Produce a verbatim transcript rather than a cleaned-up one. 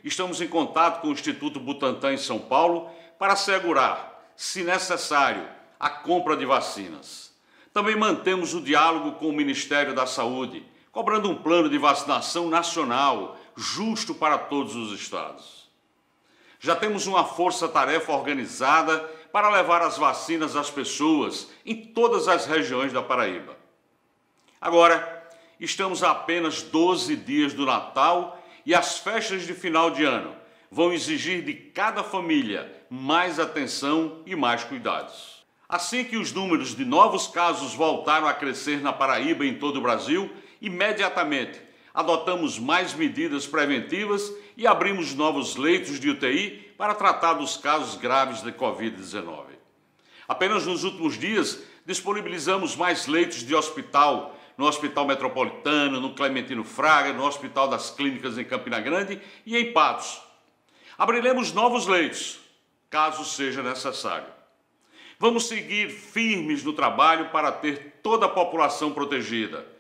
estamos em contato com o Instituto Butantan em São Paulo para assegurar, se necessário, a compra de vacinas. Também mantemos o diálogo com o Ministério da Saúde, cobrando um plano de vacinação nacional, justo para todos os estados. Já temos uma força-tarefa organizada para levar as vacinas às pessoas em todas as regiões da Paraíba. Agora, estamos a apenas doze dias do Natal e as festas de final de ano vão exigir de cada família mais atenção e mais cuidados. Assim que os números de novos casos voltaram a crescer na Paraíba e em todo o Brasil, imediatamente adotamos mais medidas preventivas e abrimos novos leitos de U T I para tratar dos casos graves de Covid dezenove. Apenas nos últimos dias, disponibilizamos mais leitos de hospital no Hospital Metropolitano, no Clementino Fraga, no Hospital das Clínicas em Campina Grande e em Patos. Abriremos novos leitos, caso seja necessário. Vamos seguir firmes no trabalho para ter toda a população protegida.